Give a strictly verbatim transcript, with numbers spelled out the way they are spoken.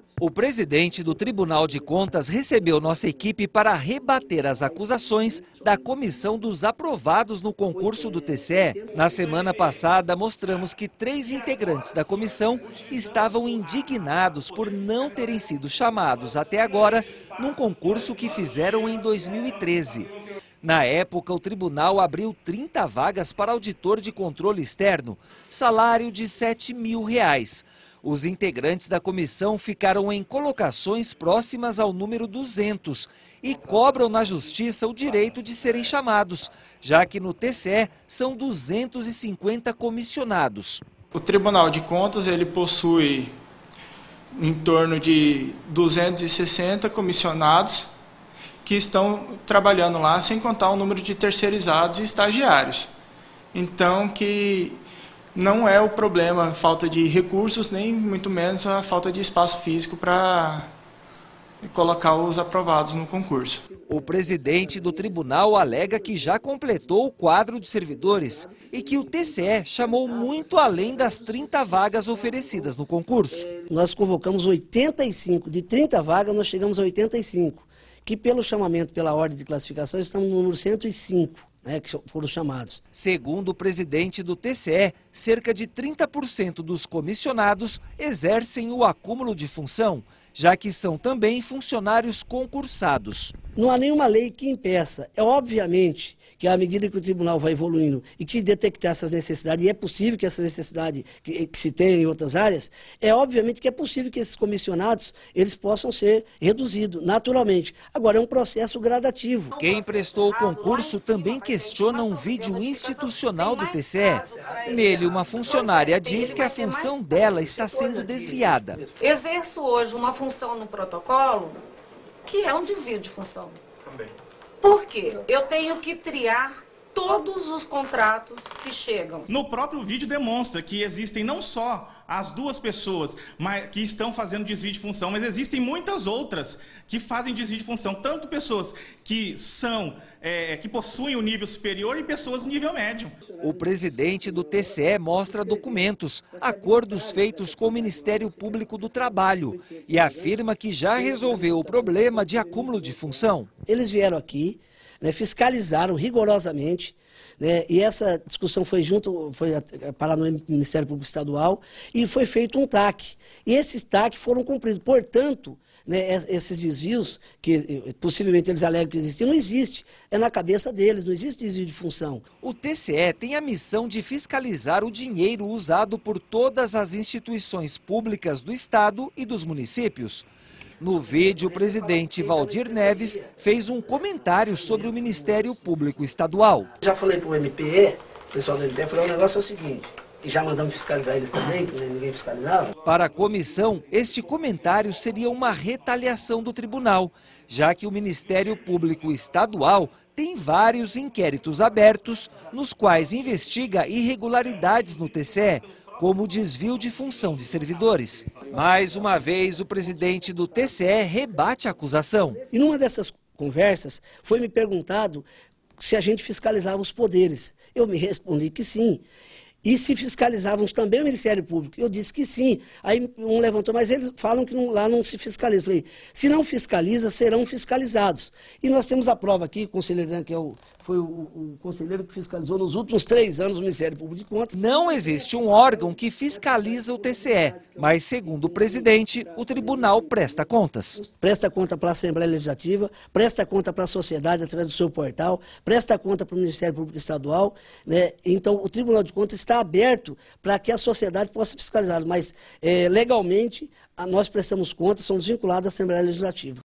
O presidente do Tribunal de Contas recebeu nossa equipe para rebater as acusações da comissão dos aprovados no concurso do T C E. Na semana passada, mostramos que três integrantes da comissão estavam indignados por não terem sido chamados até agora num concurso que fizeram em dois mil e treze. Na época, o tribunal abriu trinta vagas para auditor de controle externo, salário de sete mil reais. Os integrantes da comissão ficaram em colocações próximas ao número duzentos e cobram na justiça o direito de serem chamados, já que no T C E são duzentos e cinquenta comissionados. O Tribunal de Contas ele possui em torno de duzentos e sessenta comissionados que estão trabalhando lá, sem contar o número de terceirizados e estagiários. Então, que não é o problema a falta de recursos, nem muito menos a falta de espaço físico para colocar os aprovados no concurso. O presidente do tribunal alega que já completou o quadro de servidores e que o T C E chamou muito além das trinta vagas oferecidas no concurso. Nós convocamos oitenta e cinco, de trinta vagas nós chegamos a oitenta e cinco, que pelo chamamento, pela ordem de classificação, estamos no número cento e cinco. Né, que foram chamados. Segundo o presidente do T C E, cerca de trinta por cento dos comissionados exercem o acúmulo de função, já que são também funcionários concursados. Não há nenhuma lei que impeça. É obviamente que à medida que o tribunal vai evoluindo e que detectar essas necessidades, e é possível que essa necessidade que, que se tenha em outras áreas, é obviamente que é possível que esses comissionados eles possam ser reduzidos, naturalmente. Agora, é um processo gradativo. Quem prestou o concurso também questiona um vídeo institucional do T C E. Nele, uma funcionária diz que a função dela está sendo desviada. Exerço hoje uma função no protocolo que é um desvio de função. Também. Por quê? Eu tenho que triar todos os contratos que chegam. No próprio vídeo demonstra que existem não só as duas pessoas mas, que estão fazendo desvio de função, mas existem muitas outras que fazem desvio de função, tanto pessoas que são, é, que possuem o nível superior e pessoas no nível médio. O presidente do T C E mostra documentos, acordos feitos com o Ministério Público do Trabalho e afirma que já resolveu o problema de acúmulo de função. Eles vieram aqui, né, fiscalizaram rigorosamente, né, e essa discussão foi junto, foi parar no Ministério Público Estadual e foi feito um T A C. E esses T A C foram cumpridos. Portanto, né, esses desvios, que possivelmente eles alegam que existem, não existe. É na cabeça deles, não existe desvio de função. O T C E tem a missão de fiscalizar o dinheiro usado por todas as instituições públicas do Estado e dos municípios. No vídeo, o presidente Valdir Neves fez um comentário sobre o Ministério Público Estadual. Já falei para o M P E, o pessoal do M P E, falou: o negócio é o seguinte, e já mandamos fiscalizar eles também, porque ninguém fiscalizava. Para a comissão, este comentário seria uma retaliação do tribunal, já que o Ministério Público Estadual tem vários inquéritos abertos, nos quais investiga irregularidades no T C E, como desvio de função de servidores. Mais uma vez, o presidente do T C E rebate a acusação. E numa dessas conversas, foi me perguntado se a gente fiscalizava os poderes. Eu me respondi que sim. E se fiscalizávamos também o Ministério Público? Eu disse que sim. Aí um levantou, mas eles falam que não, lá não se fiscaliza. Eu falei, se não fiscaliza, serão fiscalizados. E nós temos a prova aqui, o conselheiro, que é o, foi o, o conselheiro que fiscalizou nos últimos três anos o Ministério Público de Contas. Não existe um órgão que fiscaliza o T C E, mas, segundo o presidente, o tribunal presta contas. Presta conta para a Assembleia Legislativa, presta conta para a sociedade através do seu portal, presta conta para o Ministério Público Estadual, né? Então, o Tribunal de Contas está aberto para que a sociedade possa fiscalizar, mas é, legalmente nós prestamos contas, somos vinculados à Assembleia Legislativa.